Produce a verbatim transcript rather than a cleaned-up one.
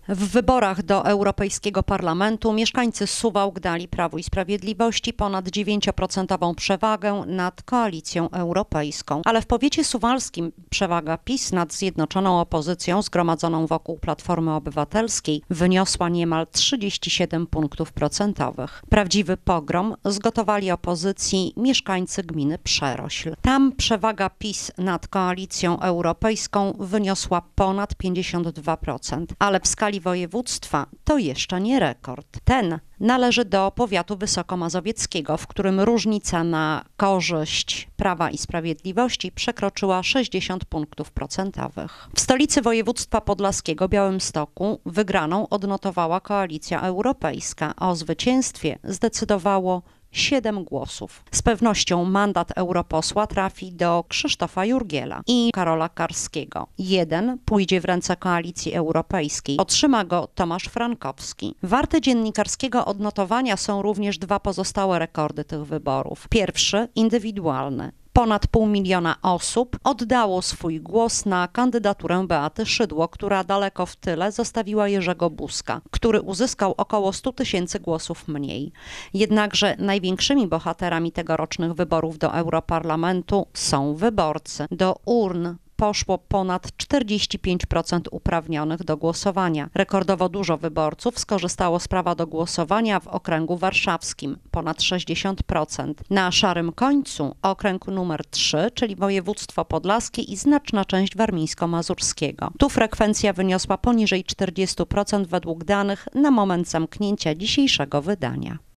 W wyborach do Europejskiego Parlamentu mieszkańcy Suwałk dali Prawu i Sprawiedliwości ponad dziewięcioprocentową przewagę nad Koalicją Europejską. Ale w powiecie suwalskim przewaga PiS nad zjednoczoną opozycją zgromadzoną wokół Platformy Obywatelskiej wyniosła niemal trzydzieści siedem punktów procentowych. Prawdziwy pogrom zgotowali opozycji mieszkańcy gminy Przerośl. Tam przewaga PiS nad Koalicją Europejską wyniosła ponad pięćdziesiąt dwa procent, ale w skali województwa to jeszcze nie rekord. Ten należy do powiatu wysokomazowieckiego, w którym różnica na korzyść Prawa i Sprawiedliwości przekroczyła sześćdziesiąt punktów procentowych. W stolicy województwa podlaskiego, Białymstoku, wygraną odnotowała Koalicja Europejska. O zwycięstwie zdecydowało siedem głosów. Z pewnością mandat europosła trafi do Krzysztofa Jurgiela i Karola Karskiego. Jeden pójdzie w ręce Koalicji Europejskiej. Otrzyma go Tomasz Frankowski. Warte dziennikarskiego odnotowania są również dwa pozostałe rekordy tych wyborów. Pierwszy indywidualny. Ponad pół miliona osób oddało swój głos na kandydaturę Beaty Szydło, która daleko w tyle zostawiła Jerzego Buzka, który uzyskał około stu tysięcy głosów mniej. Jednakże największymi bohaterami tegorocznych wyborów do Europarlamentu są wyborcy. Do urn poszło ponad czterdzieści pięć procent uprawnionych do głosowania. Rekordowo dużo wyborców skorzystało z prawa do głosowania w okręgu warszawskim, ponad sześćdziesiąt procent. Na szarym końcu okręg numer trzy, czyli województwo podlaskie i znaczna część warmińsko-mazurskiego. Tu frekwencja wyniosła poniżej czterdziestu procent według danych na moment zamknięcia dzisiejszego wydania.